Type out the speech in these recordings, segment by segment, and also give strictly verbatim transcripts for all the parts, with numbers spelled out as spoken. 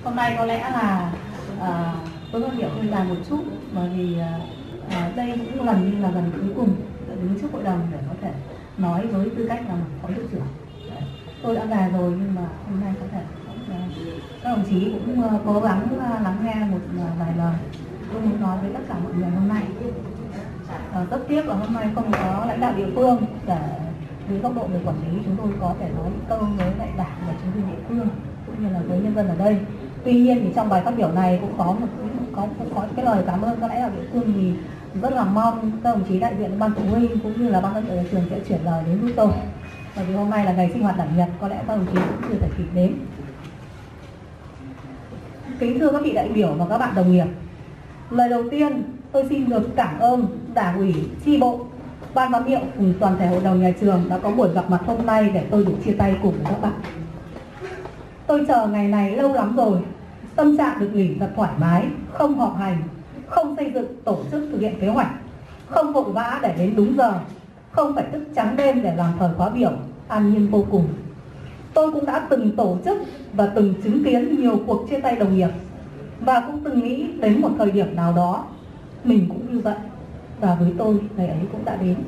Hôm nay có lẽ là à, tôi phát biểu hơi dài một chút, bởi vì à, đây cũng lần như là lần cuối cùng đứng trước hội đồng để có thể nói với tư cách là một phó hiệu trưởng. Đấy. Tôi đã già rồi nhưng mà hôm nay có thể các đồng chí cũng cố gắng lắng nghe một vài lời tôi muốn nói với tất cả mọi người hôm nay. À, rất tiếc là hôm nay không có lãnh đạo địa phương để dưới góc độ người quản lý chúng tôi có thể nói câu với lại đảng và chính quyền địa phương cũng như là với nhân dân ở đây. Tuy nhiên thì trong bài phát biểu này cũng có một có cũng có cái lời cảm ơn các lãnh đạo địa phương, thì rất là mong các đồng chí đại diện ban phụ huynh cũng như là ban lãnh đạo nhà trường sẽ chuyển lời đến giúp tôi, bởi vì hôm nay là ngày sinh hoạt đảng nhật, có lẽ các đồng chí cũng chưa thể kịp đến. Kính thưa các vị đại biểu và các bạn đồng nghiệp, lời đầu tiên tôi xin được cảm ơn Đảng ủy, chi bộ, ban giám hiệu cùng toàn thể hội đồng nhà trường đã có buổi gặp mặt hôm nay để tôi được chia tay cùng với các bạn. Tôi chờ ngày này lâu lắm rồi, tâm trạng được nghỉ thật thoải mái, không họp hành, không xây dựng tổ chức thực hiện kế hoạch, không vội vã để đến đúng giờ, không phải thức trắng đêm để làm thời khóa biểu, an nhiên vô cùng. Tôi cũng đã từng tổ chức và từng chứng kiến nhiều cuộc chia tay đồng nghiệp, và cũng từng nghĩ đến một thời điểm nào đó mình cũng như vậy, và với tôi ngày ấy cũng đã đến.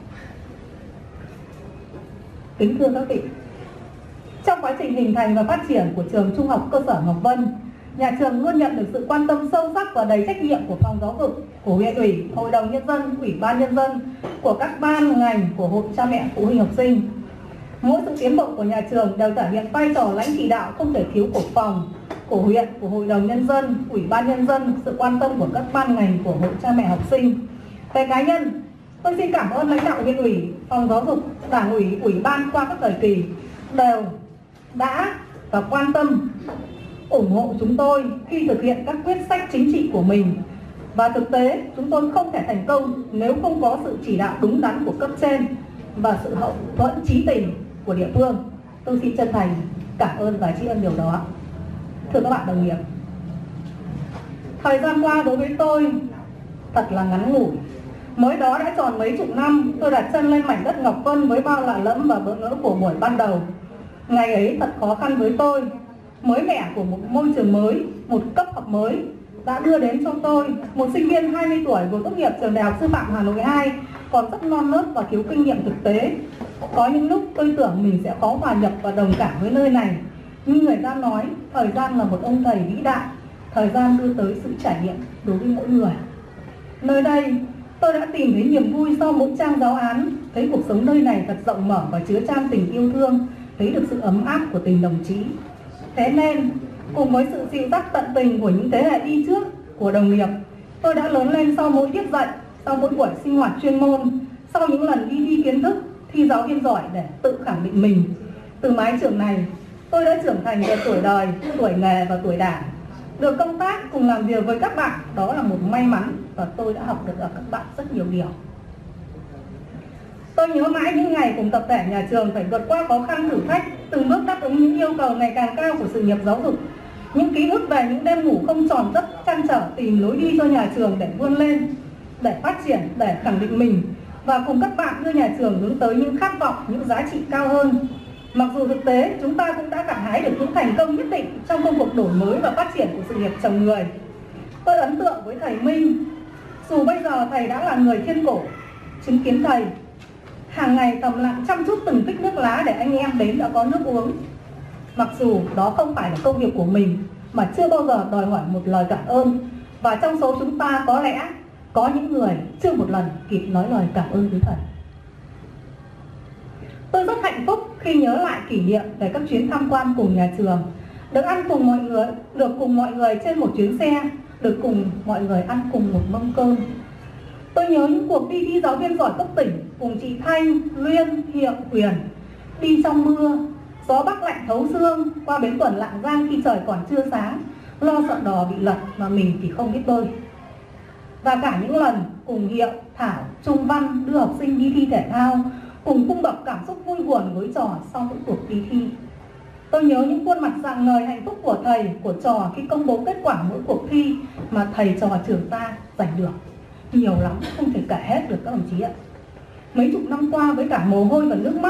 Kính thưa các vị, trong quá trình hình thành và phát triển của trường Trung học cơ sở Ngọc Vân, nhà trường luôn nhận được sự quan tâm sâu sắc và đầy trách nhiệm của phòng giáo dục, của huyện ủy, hội đồng nhân dân, ủy ban nhân dân, của các ban ngành, của hội cha mẹ phụ huynh học sinh. Mỗi sự tiến bộ của nhà trường đều thể hiện vai trò lãnh chỉ đạo không thể thiếu của phòng, của huyện, của hội đồng nhân dân, ủy ban nhân dân, sự quan tâm của các ban ngành, của hội cha mẹ học sinh. Về cá nhân, tôi xin cảm ơn lãnh đạo huyện ủy, phòng giáo dục, đảng ủy, ủy ban qua các thời kỳ đều đã và quan tâm ủng hộ chúng tôi khi thực hiện các quyết sách chính trị của mình. Và thực tế chúng tôi không thể thành công nếu không có sự chỉ đạo đúng đắn của cấp trên và sự hậu thuẫn chí tình của địa phương. Tôi xin chân thành cảm ơn và tri ân điều đó. Thưa các bạn đồng nghiệp, thời gian qua đối với tôi thật là ngắn ngủi. Mới đó đã tròn mấy chục năm tôi đặt chân lên mảnh đất Ngọc Vân với bao lạ lẫm và bỡ ngỡ của buổi ban đầu. Ngày ấy thật khó khăn với tôi, mới mẻ của một môi trường mới, một cấp học mới đã đưa đến cho tôi, một sinh viên hai mươi tuổi vừa tốt nghiệp trường Đại học Sư phạm Hà Nội hai, còn rất non nớt và thiếu kinh nghiệm thực tế. Có những lúc tôi tưởng mình sẽ khó hòa nhập và đồng cảm với nơi này, nhưng người ta nói thời gian là một ông thầy vĩ đại, thời gian đưa tới sự trải nghiệm đối với mỗi người. Nơi đây tôi đã tìm thấy niềm vui sau mỗi trang giáo án, thấy cuộc sống nơi này thật rộng mở và chứa chan tình yêu thương, thấy được sự ấm áp của tình đồng chí. Thế nên cùng với sự dịu dắt tận tình của những thế hệ đi trước, của đồng nghiệp, tôi đã lớn lên sau mỗi tiết dạy, sau mỗi buổi sinh hoạt chuyên môn, sau những lần đi thi kiến thức, thi giáo viên giỏi để tự khẳng định mình. Từ mái trường này, tôi đã trưởng thành về tuổi đời, tuổi nghề và tuổi đảng. Được công tác cùng làm việc với các bạn, đó là một may mắn và tôi đã học được ở các bạn rất nhiều điều. Tôi nhớ mãi những ngày cùng tập thể nhà trường phải vượt qua khó khăn thử thách, từng bước đáp ứng những yêu cầu ngày càng cao của sự nghiệp giáo dục. Những ký ức về những đêm ngủ không tròn giấc trăn trở tìm lối đi cho nhà trường để vươn lên, để phát triển, để khẳng định mình, và cùng các bạn đưa nhà trường hướng tới những khát vọng, những giá trị cao hơn. Mặc dù thực tế chúng ta cũng đã gặt hái được những thành công nhất định trong công cuộc đổi mới và phát triển của sự nghiệp chồng người. Tôi ấn tượng với thầy Minh, dù bây giờ thầy đã là người thiên cổ, chứng kiến thầy hàng ngày thầm lặng chăm chút từng tích nước lá để anh em đến đã có nước uống. Mặc dù đó không phải là công việc của mình, mà chưa bao giờ đòi hỏi một lời cảm ơn. Và trong số chúng ta có lẽ có những người chưa một lần kịp nói lời cảm ơn với thầy. Tôi rất hạnh phúc khi nhớ lại kỷ niệm về các chuyến tham quan cùng nhà trường, được ăn cùng mọi người, được cùng mọi người trên một chuyến xe, được cùng mọi người ăn cùng một mâm cơm. Tôi nhớ những cuộc đi thi giáo viên giỏi cấp tỉnh cùng chị Thanh, Luyên, Hiệu, Huyền, đi trong mưa, gió bắc lạnh thấu xương qua bến tuần Lạng Giang khi trời còn chưa sáng, lo sợ đò bị lật mà mình thì không biết bơi. Và cả những lần cùng Hiệu, Thảo, Trung Văn đưa học sinh đi thi thể thao, cùng cung bậc cảm xúc vui buồn với trò sau mỗi cuộc đi thi. Tôi nhớ những khuôn mặt rạng ngời hạnh phúc của thầy, của trò khi công bố kết quả mỗi cuộc thi mà thầy trò trường ta giành được. Nhiều lắm, không thể kể hết được các đồng chí ạ. Mấy chục năm qua với cả mồ hôi và nước mắt,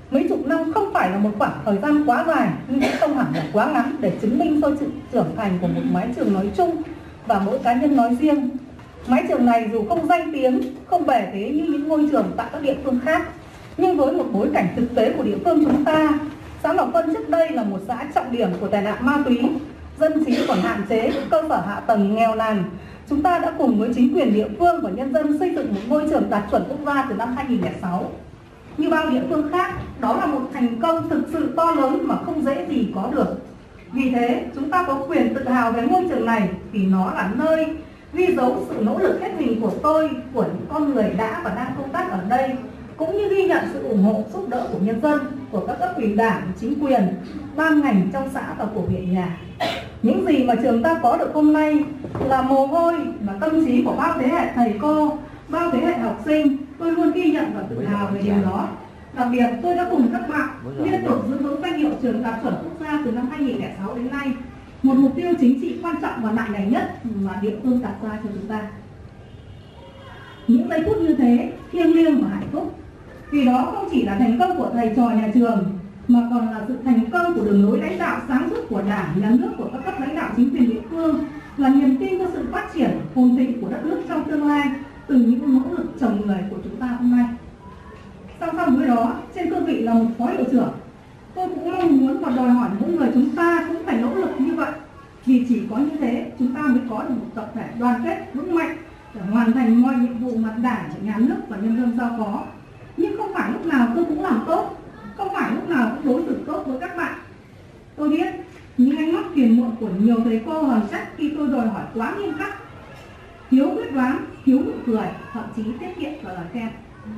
Mấy chục năm không phải là một khoảng thời gian quá dài, nhưng cũng không hẳn là quá ngắn để chứng minh cho sự trưởng thành của một mái trường nói chung và mỗi cá nhân nói riêng. Mái trường này dù không danh tiếng, không bề thế như những ngôi trường tại các địa phương khác, nhưng với một bối cảnh thực tế của địa phương chúng ta, xã Ngọc Vân trước đây là một xã trọng điểm của tệ nạn ma túy, dân trí còn hạn chế, cơ sở hạ tầng nghèo nàn. Chúng ta đã cùng với chính quyền địa phương và nhân dân xây dựng một ngôi trường đạt chuẩn quốc gia từ năm hai nghìn không trăm lẻ sáu. Như bao địa phương khác, đó là một thành công thực sự to lớn mà không dễ gì có được. Vì thế, chúng ta có quyền tự hào về ngôi trường này vì nó là nơi ghi dấu sự nỗ lực hết mình của tôi, của những con người đã và đang công tác ở đây, cũng như ghi nhận sự ủng hộ giúp đỡ của nhân dân, của các cấp ủy đảng, chính quyền, ban ngành trong xã và của huyện nhà. Những gì mà trường ta có được hôm nay là mồ hôi và tâm trí của bao thế hệ thầy cô, bao thế hệ học sinh. Tôi luôn ghi nhận và tự hào về điều đó. Đặc biệt, tôi đã cùng các bạn liên tục giữ vững danh hiệu trường đạt chuẩn quốc gia từ năm hai nghìn không trăm lẻ sáu đến nay, một mục tiêu chính trị quan trọng và nặng nề nhất mà địa phương đặt ra cho chúng ta. Những giây phút như thế thiêng liêng và hạnh phúc, vì đó không chỉ là thành công của thầy trò nhà trường mà còn là sự thành công của đường lối lãnh đạo sáng suốt của Đảng, Nhà nước, của các cấp lãnh đạo chính quyền địa phương, là niềm tin cho sự phát triển phồn thịnh của đất nước trong tương lai từ những nỗ lực trồng người của chúng ta hôm nay. Song song với đó, trên cương vị là một phó hiệu trưởng, tôi cũng mong muốn và đòi hỏi mỗi người chúng ta cũng phải nỗ lực như vậy, vì chỉ có như thế chúng ta mới có được một tập thể đoàn kết vững mạnh để hoàn thành mọi nhiệm vụ mà Đảng, Nhà nước và nhân dân giao phó. Nhưng không phải lúc nào tôi cũng làm tốt, không phải lúc nào cũng đối xử tốt với các bạn. Tôi biết những ánh mắt phiền muộn của nhiều thầy cô hờn trách khi tôi đòi hỏi quá nghiêm khắc, thiếu quyết đoán, thiếu nụ cười, thậm chí tiết kiệm và lời khen.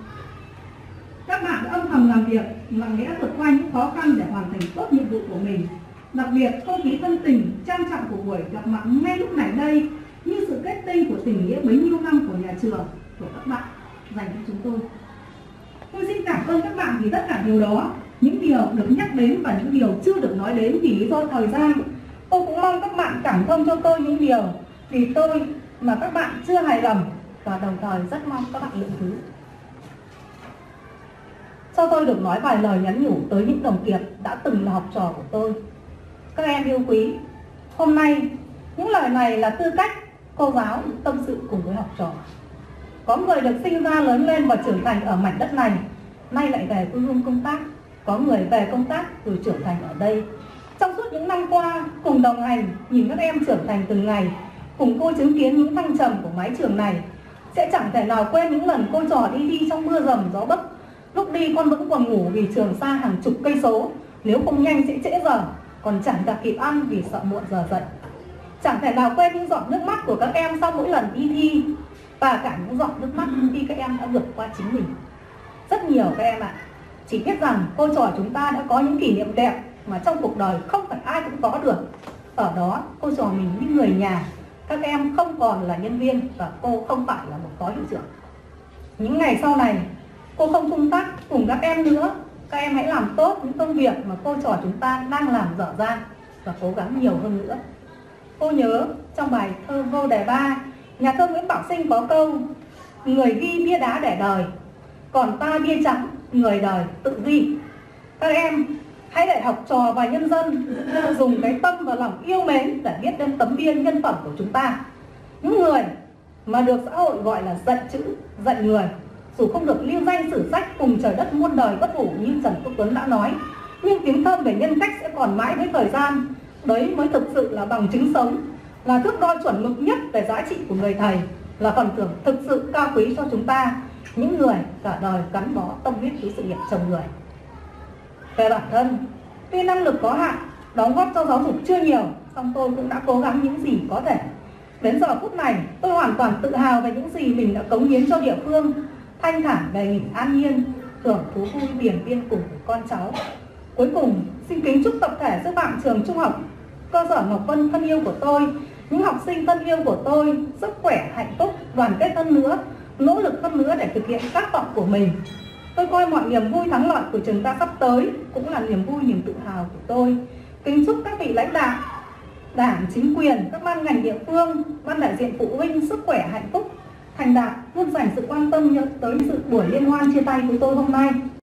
Các bạn đã âm thầm làm việc, lặng lẽ vượt qua những khó khăn để hoàn thành tốt nhiệm vụ của mình. Đặc biệt, không khí thân tình, trang trọng của buổi gặp mặt ngay lúc này đây như sự kết tinh của tình nghĩa bấy nhiêu năm của nhà trường, của các bạn dành cho chúng tôi. Tôi xin cảm ơn các bạn vì tất cả điều đó, những điều được nhắc đến và những điều chưa được nói đến vì lý do thời gian. Tôi cũng mong các bạn cảm thông cho tôi những điều vì tôi mà các bạn chưa hài lòng, và đồng thời rất mong các bạn lượng thứ. Cho tôi được nói vài lời nhắn nhủ tới những đồng nghiệp đã từng là học trò của tôi. Các em yêu quý, hôm nay những lời này là tư cách cô giáo tâm sự cùng với học trò. Có người được sinh ra lớn lên và trưởng thành ở mảnh đất này, nay lại về quê hương công tác. Có người về công tác rồi trưởng thành ở đây. Trong suốt những năm qua, cùng đồng hành, nhìn các em trưởng thành từng ngày, cùng cô chứng kiến những thăng trầm của mái trường này, sẽ chẳng thể nào quên những lần cô trò đi đi trong mưa rầm gió bấc. Lúc đi con vẫn còn ngủ vì trường xa hàng chục cây số, nếu không nhanh sẽ trễ giờ, còn chẳng gặp kịp ăn vì sợ muộn giờ dậy. Chẳng thể nào quên những giọt nước mắt của các em sau mỗi lần đi thi, và cả những giọt nước mắt khi các em đã vượt qua chính mình. Rất nhiều các em ạ, chỉ biết rằng cô trò chúng ta đã có những kỷ niệm đẹp mà trong cuộc đời không phải ai cũng có được. Ở đó cô trò mình như người nhà, các em không còn là nhân viên và cô không phải là một phó hiệu trưởng. Những ngày sau này cô không công tác cùng các em nữa, các em hãy làm tốt những công việc mà cô trò chúng ta đang làm dở dang và cố gắng nhiều hơn nữa. Cô nhớ trong bài thơ Vô Đề Ba, nhà thơ Nguyễn Bảo Sinh có câu: người ghi bia đá để đời, còn ta bia trắng, người đời tự ghi. Các em hãy để học trò và nhân dân dùng cái tâm và lòng yêu mến để biết đến tấm bia nhân phẩm của chúng ta. Những người mà được xã hội gọi là dạy chữ, dạy người, dù không được lưu danh sử sách cùng trời đất muôn đời bất hủ như Trần Quốc Tuấn đã nói, nhưng tiếng thơm về nhân cách sẽ còn mãi với thời gian. Đấy mới thực sự là bằng chứng sống, là thước đo chuẩn mực nhất về giá trị của người thầy, là phần thưởng thực sự cao quý cho chúng ta, những người cả đời gắn bó tâm huyết với sự nghiệp trồng người. Về bản thân, tuy năng lực có hạn, đóng góp cho giáo dục chưa nhiều, song tôi cũng đã cố gắng những gì có thể. Đến giờ phút này, tôi hoàn toàn tự hào về những gì mình đã cống hiến cho địa phương, thanh thản về nghỉ an nhiên, hưởng thú vui biển biên cùng với con cháu. Cuối cùng, xin kính chúc tập thể sư phạm trường Trung học cơ sở Ngọc Vân thân yêu của tôi, những học sinh thân yêu của tôi, sức khỏe, hạnh phúc, đoàn kết hơn nữa, nỗ lực hơn nữa để thực hiện các vọng của mình. Tôi coi mọi niềm vui thắng lợi của trường ta sắp tới cũng là niềm vui, niềm tự hào của tôi. Kính chúc các vị lãnh đạo, Đảng, chính quyền, các ban ngành địa phương, ban đại diện phụ huynh sức khỏe, hạnh phúc, thành đạt, luôn dành sự quan tâm tới sự buổi liên hoan chia tay của tôi hôm nay.